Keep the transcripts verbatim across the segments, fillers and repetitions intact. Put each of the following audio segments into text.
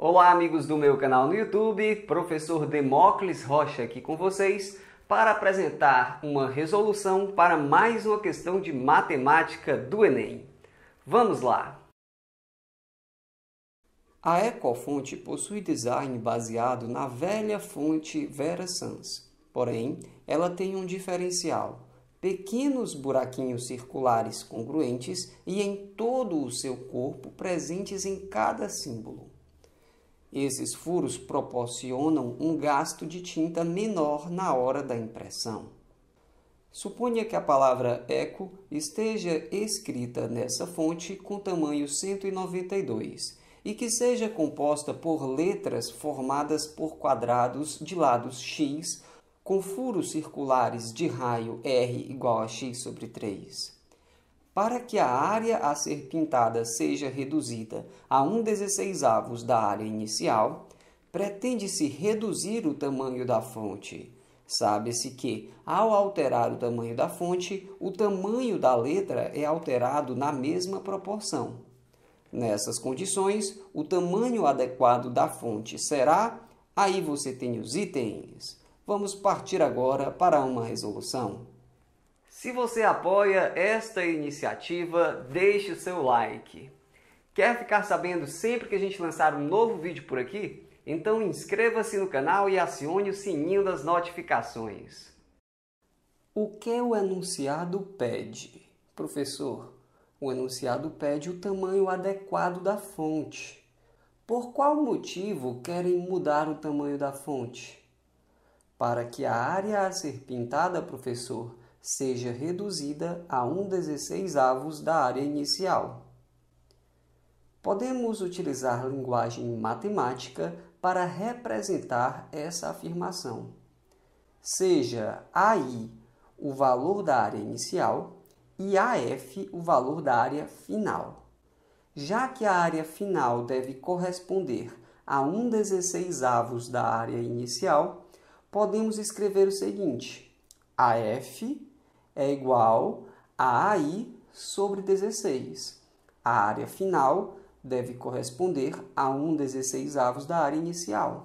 Olá, amigos do meu canal no YouTube, professor Demócles Rocha aqui com vocês para apresentar uma resolução para mais uma questão de matemática do Enem. Vamos lá! A Ecofonte possui design baseado na velha fonte Vera Sans, porém, ela tem um diferencial: pequenos buraquinhos circulares congruentes e em todo o seu corpo presentes em cada símbolo. Esses furos proporcionam um gasto de tinta menor na hora da impressão. Suponha que a palavra eco esteja escrita nessa fonte com tamanho cento e noventa e dois e que seja composta por letras formadas por quadrados de lados x com furos circulares de raio R igual a x sobre três. Para que a área a ser pintada seja reduzida a um dezesseisavos da área inicial, pretende-se reduzir o tamanho da fonte. Sabe-se que, ao alterar o tamanho da fonte, o tamanho da letra é alterado na mesma proporção. Nessas condições, o tamanho adequado da fonte será... Aí você tem os itens. Vamos partir agora para uma resolução. Se você apoia esta iniciativa, deixe o seu like. Quer ficar sabendo sempre que a gente lançar um novo vídeo por aqui? Então inscreva-se no canal e acione o sininho das notificações. O que o enunciado pede? Professor, o enunciado pede o tamanho adequado da fonte. Por qual motivo querem mudar o tamanho da fonte? Para que a área a ser pintada, professor, seja reduzida a um dezesseisavos da área inicial. Podemos utilizar linguagem matemática para representar essa afirmação. Seja A I o valor da área inicial e A F o valor da área final. Já que a área final deve corresponder a um dezesseisavos da área inicial, podemos escrever o seguinte: A F é igual a AI sobre dezesseis. A área final deve corresponder a um dezesseisavos da área inicial.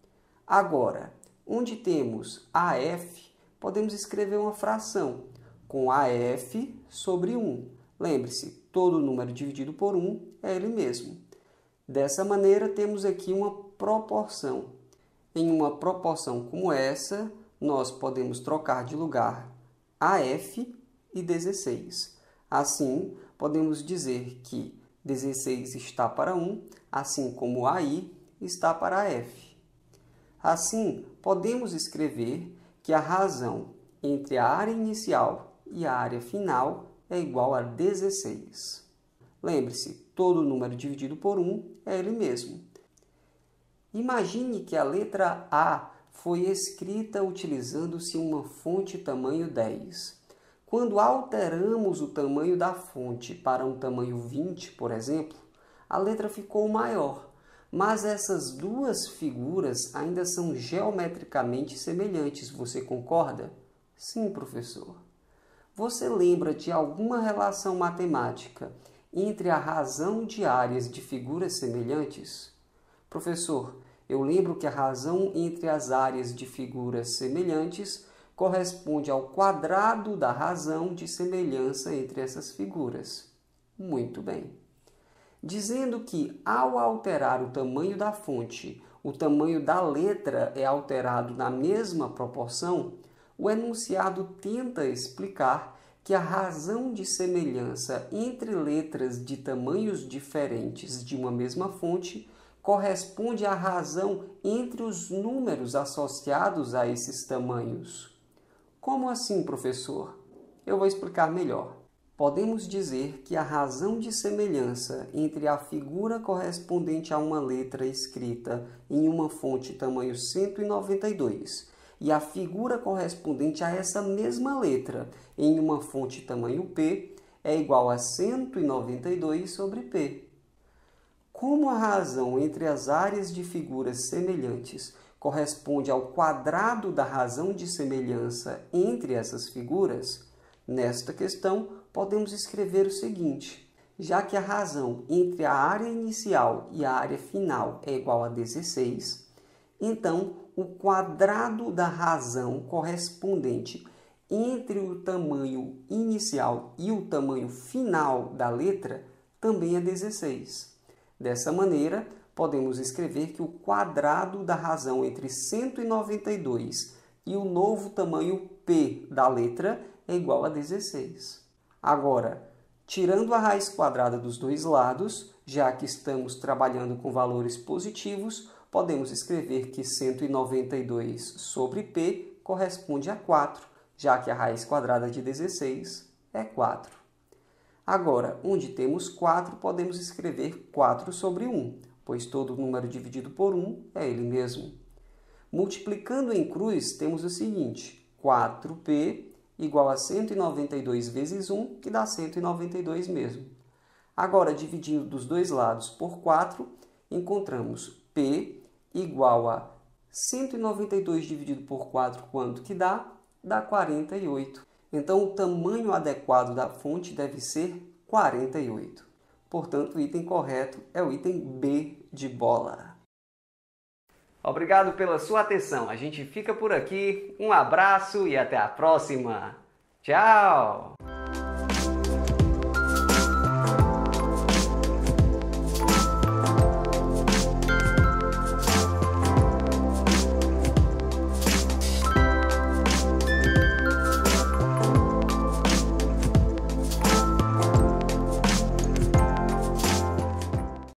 Agora, onde temos A F, podemos escrever uma fração com A F sobre um. Lembre-se, todo número dividido por um é ele mesmo. Dessa maneira, temos aqui uma proporção. Em uma proporção como essa, nós podemos trocar de lugar A F e dezesseis. Assim, podemos dizer que dezesseis está para um, assim como A I está para F. Assim, podemos escrever que a razão entre a área inicial e a área final é igual a dezesseis. Lembre-se, todo número dividido por um é ele mesmo. Imagine que a letra A foi escrita utilizando-se uma fonte tamanho dez. Quando alteramos o tamanho da fonte para um tamanho vinte, por exemplo, a letra ficou maior, mas essas duas figuras ainda são geometricamente semelhantes, você concorda? Sim, professor. Você lembra de alguma relação matemática entre a razão de áreas de figuras semelhantes? Professor, eu lembro que a razão entre as áreas de figuras semelhantes corresponde ao quadrado da razão de semelhança entre essas figuras. Muito bem. Dizendo que, ao alterar o tamanho da fonte, o tamanho da letra é alterado na mesma proporção, o enunciado tenta explicar que a razão de semelhança entre letras de tamanhos diferentes de uma mesma fonte corresponde à razão entre os números associados a esses tamanhos. Como assim, professor? Eu vou explicar melhor. Podemos dizer que a razão de semelhança entre a figura correspondente a uma letra escrita em uma fonte tamanho cento e noventa e dois e a figura correspondente a essa mesma letra em uma fonte tamanho P é igual a cento e noventa e dois sobre P. Como a razão entre as áreas de figuras semelhantes corresponde ao quadrado da razão de semelhança entre essas figuras, nesta questão podemos escrever o seguinte: Já que a razão entre a área inicial e a área final é igual a dezesseis, então o quadrado da razão correspondente entre o tamanho inicial e o tamanho final da letra também é dezesseis. Dessa maneira, podemos escrever que o quadrado da razão entre cento e noventa e dois e o novo tamanho P da letra é igual a dezesseis. Agora, tirando a raiz quadrada dos dois lados, já que estamos trabalhando com valores positivos, podemos escrever que cento e noventa e dois sobre P corresponde a quatro, já que a raiz quadrada de dezesseis é quatro. Agora, onde temos quatro, podemos escrever quatro sobre um, pois todo número dividido por um é ele mesmo. Multiplicando em cruz, temos o seguinte: quatro P igual a cento e noventa e dois vezes um, que dá cento e noventa e dois mesmo. Agora, dividindo dos dois lados por quatro, encontramos P igual a cento e noventa e dois dividido por quatro, quanto que dá? Dá quarenta e oito. Então, o tamanho adequado da fonte deve ser quarenta e oito. Portanto, o item correto é o item B de bola. Obrigado pela sua atenção. A gente fica por aqui. Um abraço e até a próxima. Tchau!